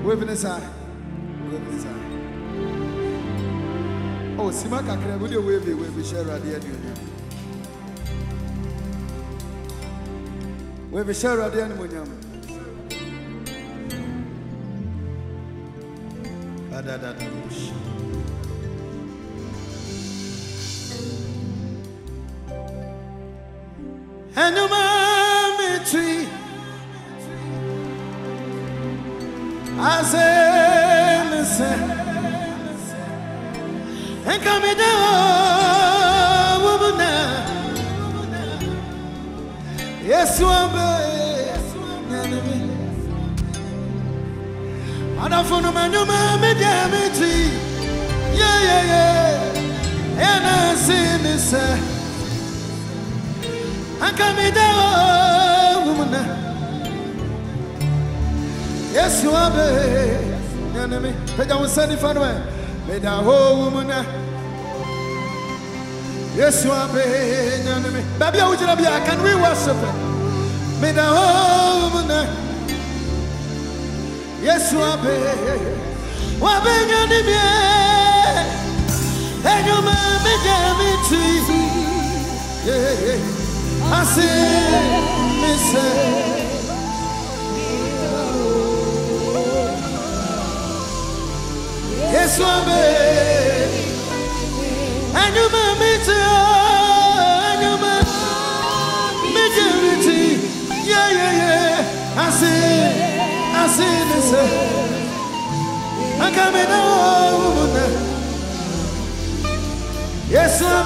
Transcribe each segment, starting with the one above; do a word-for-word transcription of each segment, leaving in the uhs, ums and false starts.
Waving his eye. Waving his eye. Oh, Simaka, can I wave you? Wave you, wave you, share radio. Wave you, share radio. Da da da. And you mommy tree, I say, listen, and come down, woman. Yes, you are, baby. I don't know, man, you mommy, damn it, yeah, yeah, yeah, and I say, listen. And come down, woman. Yes, you are, baby. Enemy. Pay down, send it away. Pay down, woman. Yes, you are, baby. Enemy. Baby, I would you be? Can we worship it? Pay down, woman. Yes, you are, baby. What be your name? And your mommy, damn it, yeah, yeah. I see me say, yes, one baby, and you may meet you, and you may majority, yeah, yeah, yeah. I see, I see me say, I'm coming over, yes, one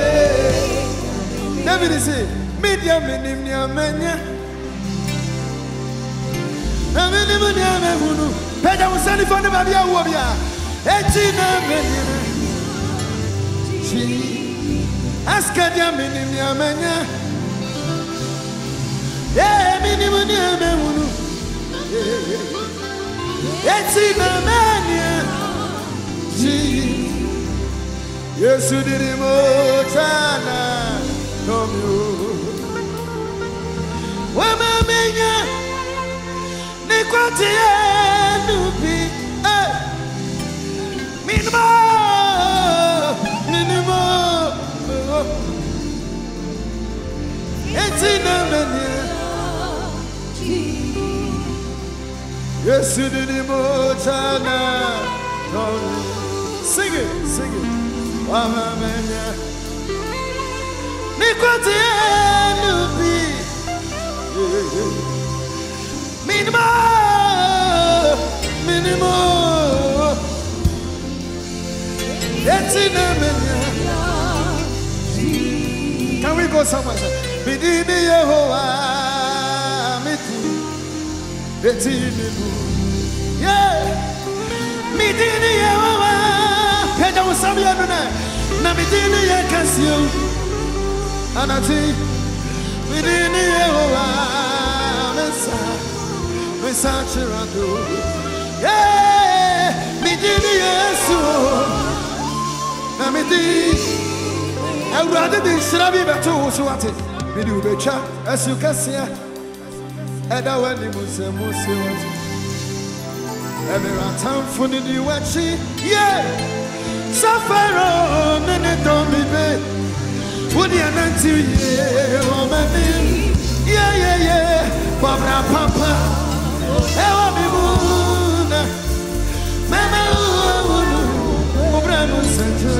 baby, David is it. Media minimum mania. Na minimum mania munu. Peda usani fone babia wobia. Eti na mania. Chi. Askadia minimum mania. Yeah, minimum mania munu. Eti na mania. Chi. Yesu dirimo chana. Come you. Wamamenya nikwati enubi eh minimo minimo etina menya Yesu dinimo chana sing it sing it wamamenya nikwati enubi Minimo, minimo. It's in a minute. Can we go somewhere? Bidini Yehovah, miti, bidini bu. Yeah, bidini Yehovah. Peda usami anuna, na bidini yekasiyo. Anati, bidini Yehovah, mesa. Chirando, yeah, me did yesu, na me did. I would rather be Srabi Bato, so what it me do becha, as you can see. And I went to Muslim Muslim. Every time for the new watching, yeah, suffer on and it don't be bad. Would you not to you, woman? Yeah, yeah, yeah, Barbara Papa. Ewa bimuna, mama uunu, ubranu sente.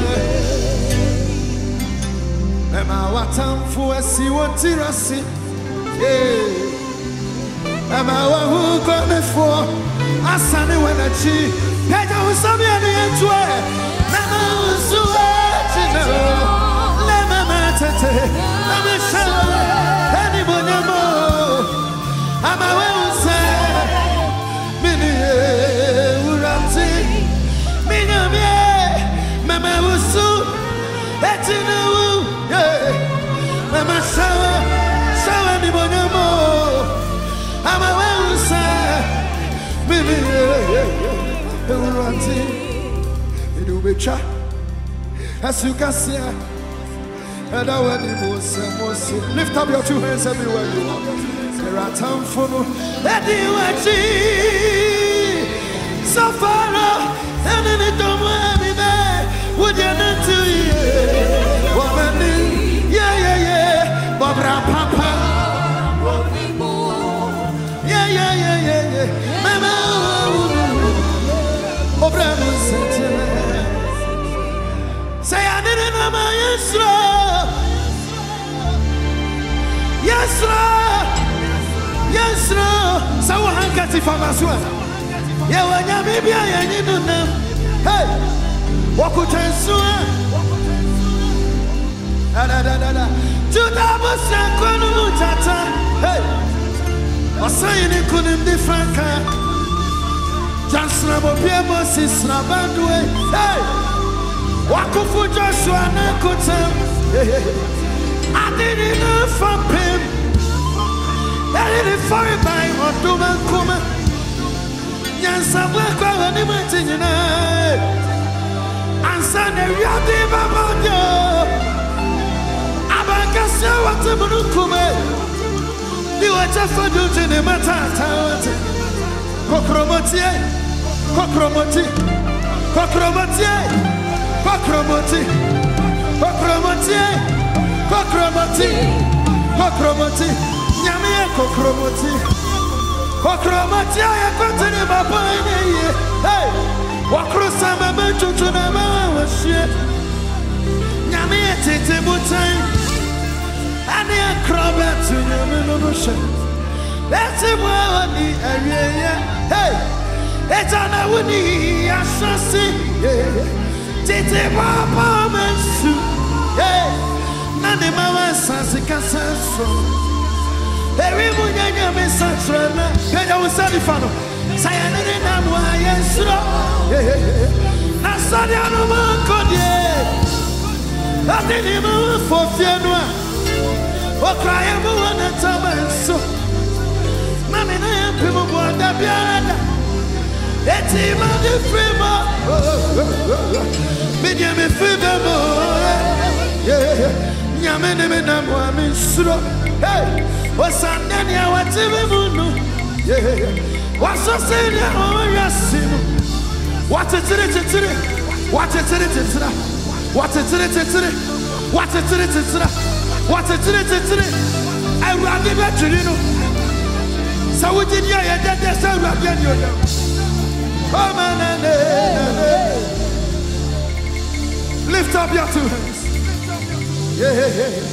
Mama watamfu esi wotirasi, yeah. Mama wahu konefo, asani wenachi. Peja usabi anu yentwe, mama usuwe chino. Le mama tete, mama shawa, eni bonyamo, ama we. Mama wusu, etinu, yeah. Mama sawa, sawa ni bonyamo. Ama wusa, bibi, yeah. Uranti, idu becha, asukasiya, adawa ni mose mose. Lift up your two hands everywhere you are. There are time for no. Edi wachi. so far off, and then it don't want me back. Would you not to you? Woman, yeah, yeah, yeah. Bobra Papa. Yeah, yeah, yeah, yeah, yeah. Mama, Bobra Musette. Say, I didn't know my yes, Lord. Yes, Lord. Yes, Lord. So, I'm getting from us. Yeah, when you're maybe I need to know. Hey, what could I say? Da da da da. To the bus and Konu Tata. Hey, I say you couldn't be frank. Just Rabo Piamos is Rabandway. Hey, what could for Joshua Nakotam? I didn't know from him. I didn't find by Ottoman Kuma. Yes, I'm like an imagine. And son, you are the Baba. Abakasa, what's a Munukume? You are just for doing the matter. Cockromotie, Cockromotie, Cockromotie, Cockromotie, Cockromotie, Cockromotie, Cockromotie, Yamia Cockromotie. Cockromotia, I continue my point. Hey, walk across some bench to the man. Yammy, Tete Mutai, and the crab to Yamin. That's a well on the area. Hey, it's on a woody, I shall see. Tete Papa Mansu. Hey, Nani Mama Sassy. Every morning I'm in Satrana. Can I was Salifano? Sayana Moyesro. Nasadiano Mancodie. I didn't even for Fianua. Or cry everyone at time so. Mammy, I am people born the piano. It's even the frame. Medium fever. Yaman Namu Sro. Hey. What's on Dania? What's even moon? Yeah, what's so saying? Oh, yes, what's it? What's it? What's it? What's it? What's it? I will give it to you. So we did. Yeah, yeah, that's how we get you. Come on, lift up your two hands. Yeah, yeah, yeah.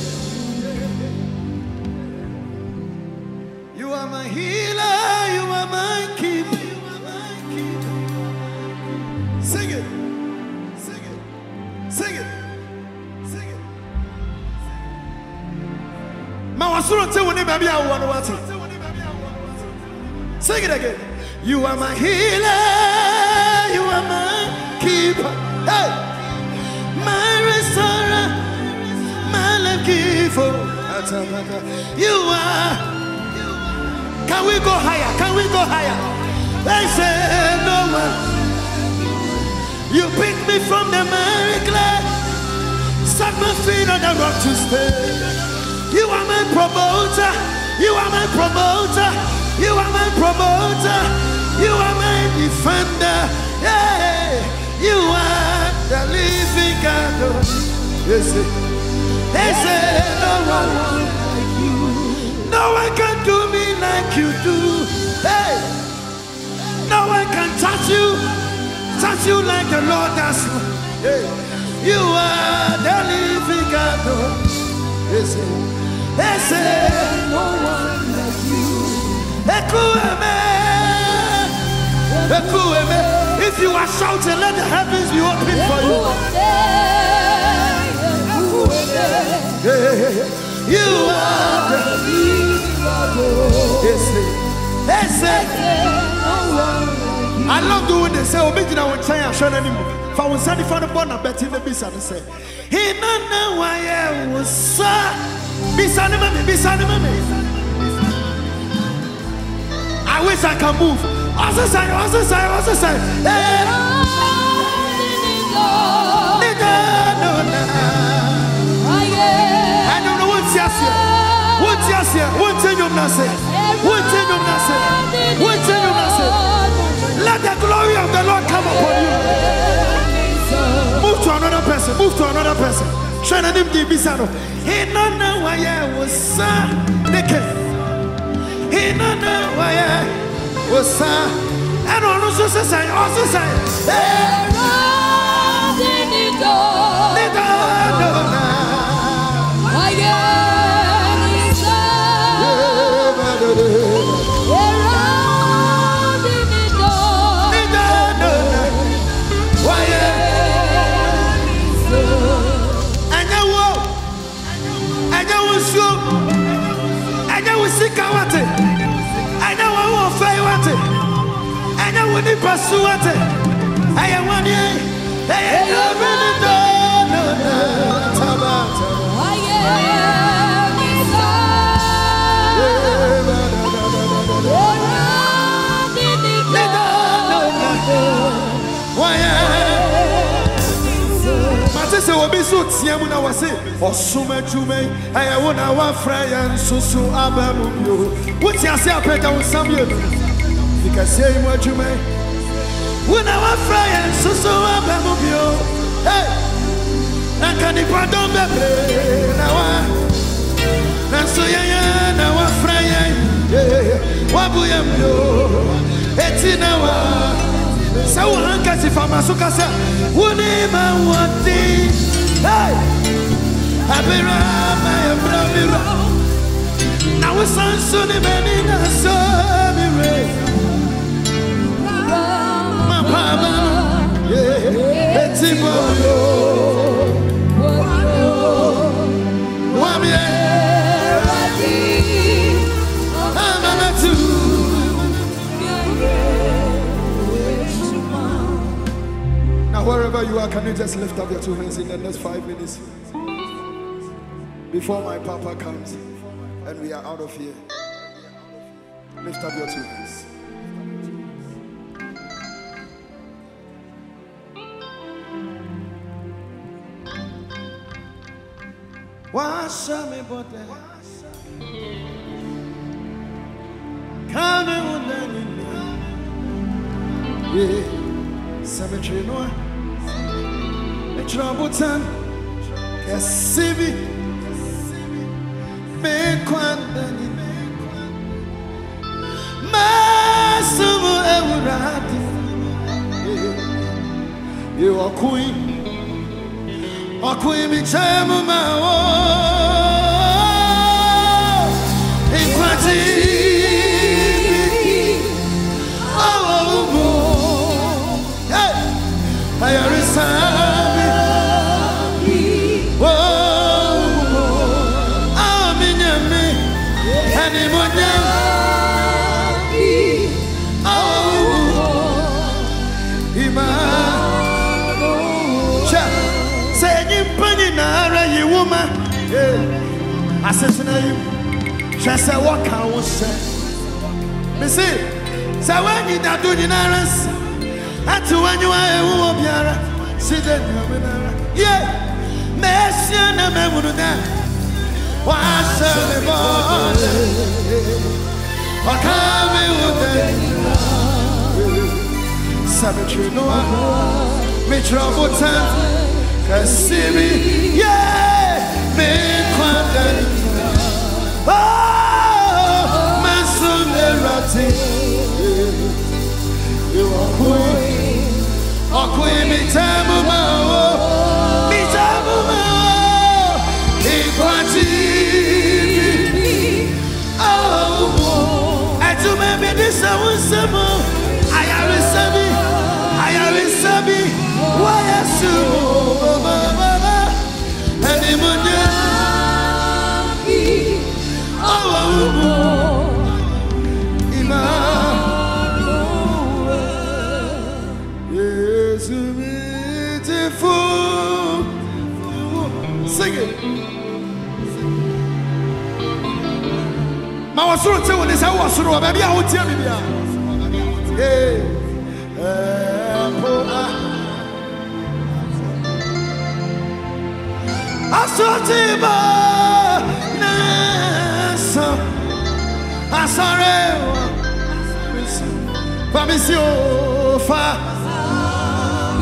You are my healer, you are my keeper. Sing it, sing it, sing it, sing it. Mawasuro te woni baby I want what? Sing it again. You are my healer, you are my keeper. Hey, my restorer, my life giver. You are. Can we go higher? Can we go higher? They say no one. You picked me from the miry clay, set my feet on the rock to stay. You are my promoter. You are my promoter. You are my promoter. You are my defender. Yeah, you are the living God. Yes, they say no one like you. No one can do me like you do. Hey, no one can touch you, touch you like the Lord does. Hey, you are the living God. Yes, they say no one like you. If you are shouting, let the heavens be open for you. Yeah, you are the living God. Yes, I love the way they say, "Oh, me, I won't try and show anymore." If I was standing for the born, I bet in the business and say, "He don't know why I was so." Be standing, me, be standing, me. I wish I can move. Also say, also say, also say. Hey. I don't know what's yes here. What's yes here? What's in your nase? What's in your nase? What's in your nase? Let the glory of the the Lord come upon you. Move to another person. Move to another person. Shine him the bisano. He no know why I was sa naked. He no know why I was sa. And also say, also say, hey, Nido, Nido, why Ni pasuate aya wani aya no no no tabata aya misa Mate se obi so tiamu na wase osuma jume aya wona wa fraya nsusu abamu yo wuti ase apeka wonsam yo Because say what you may. When our friends so so abamubio. Hey, Nakani pardon baby. Now, Nanso ya na wa friend. Wabuyam yo. Etina wa. Sawu hankasi famasuka sa. Unima wati. Hey, abira my brother. Now we sanso ni menina so mi. Now wherever you are, can you just lift up your two hands in the next five minutes before my papa comes and we are out of here? Lift up your two hands. Washa me bote, kame unani, yeah, cemetery noa, me trabutan, kesibi, me kwandani, masumu eurati, you are queen. Akui mi chemu mao Inkwati Oh Hey Ayarisabi Oh Aminyami Animonya Oh Ima I said to you, she said, what can we say? Me see, so when you don't do the narrows, and to when you are a woman, see the yeah, Messi and a memory. What's the body? What can we do? Cemetery, no, me trouble time, see me, yeah. Me kwandani, oh, masunderati. You are queen, oh queen, me tamu mao, me tamu mao. Ikwati, oh, and to me be this I want some more. I am sabi, I am sabi. Why are you, mama? Animonya, oh, Ima, yes, beautiful. Sing it. I was sure to when this I was sure maybe I would tell me. Yeah, Asotiba Nasa Asare Pamisio Fa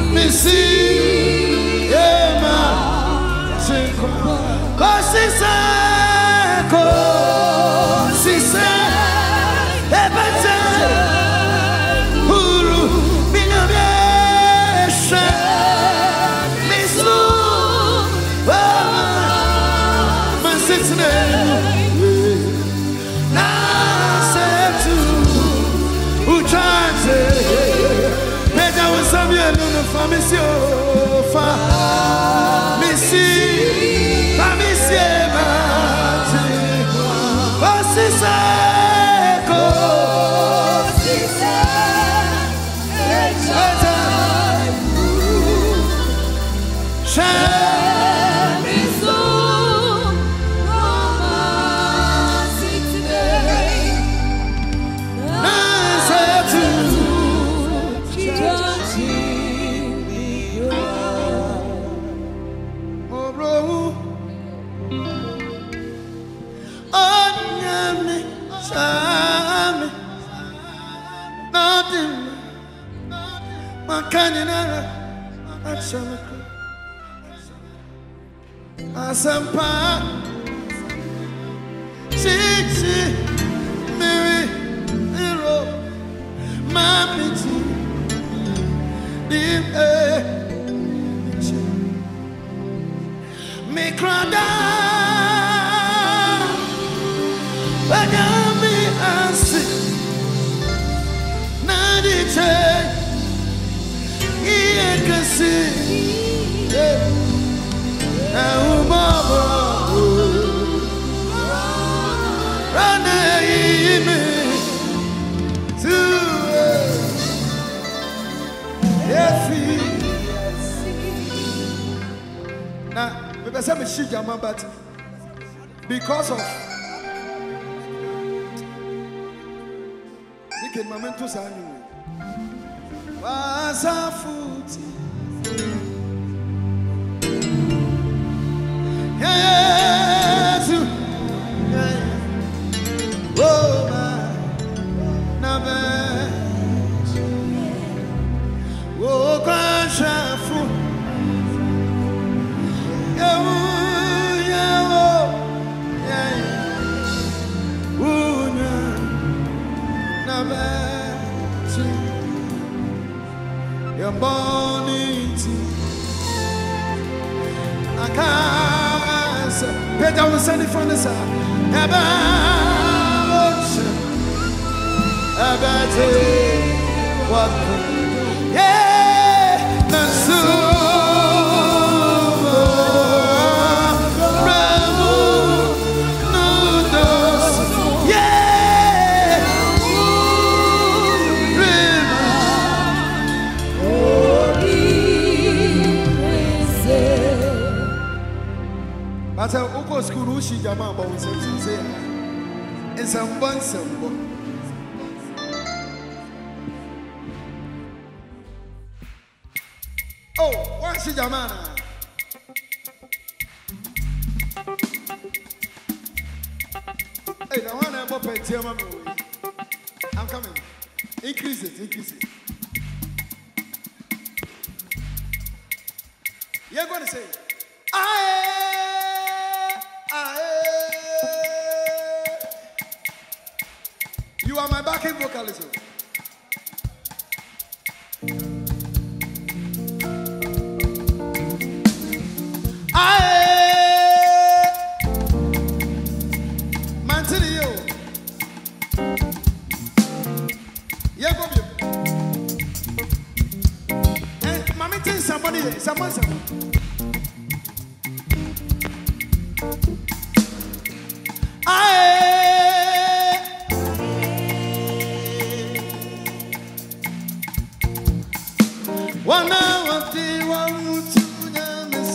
Missy, yeah, ma, Cosisa, Cosisa, Ebata, Uru, Minabesha, Misu, Masitne, Nasetu, Uchanze, Peda was Samuel, no family, fa, Missy. Asampa, Chichi, Mary, Hero, Mamity, Dim, eh, me crada, Bagami, Asi, Nadiche, Iekasi, eh. Now, but because of you can moment to sign was a foot. Yes, oh my, never, oh, crash, fool. Your bonity, I can't say. Peter was sending from the side. About about what? Yeah, that's so. But I go school, she jama about something say, and some one some. Oh, what's she jama? Hey, the one I'm up at your mommy. I'm coming. Increase it, increase it. You're going to say, I. You are my backing vocalist. I Mantilio. Yeah, go be. Hey, mommy, tell somebody, someone, someone. One hour, one to Yamis.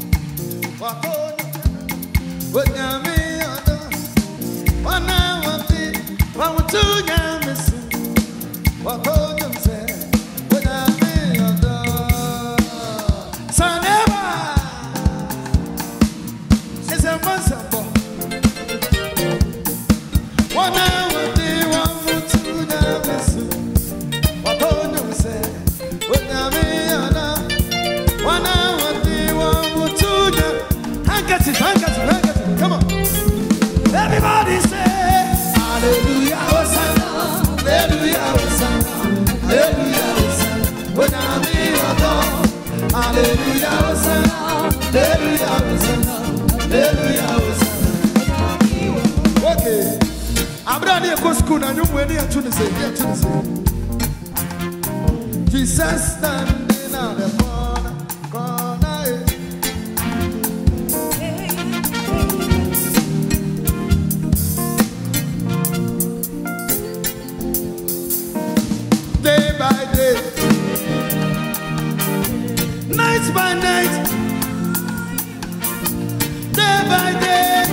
What Yami, one hour, one to Yamis. What Hodam said, what Yami, Saneva is a muscle. One hour, one to Yamis. What Hodam said, what Yami. handkerchief, handkerchief, handkerchief. Come on. Everybody say, Hallelujah, Hosanna, Hallelujah, Hosanna, Hallelujah, Hosanna. When I'm in your door, Hallelujah, Hosanna, Hallelujah, Hosanna, Hallelujah, Hosanna. Okay. I'm ready to go to school and you're ready to say, yeah, to say. Jesus standing on the corner, corner. Day by day, night by night, day by day.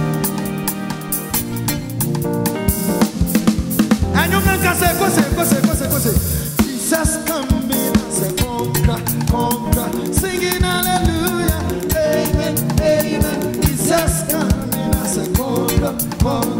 And you can say, go say, go say, go say, go say. Jesus coming as a conqueror, conqueror, singing hallelujah, amen, amen. Jesus coming as a conqueror, conqueror.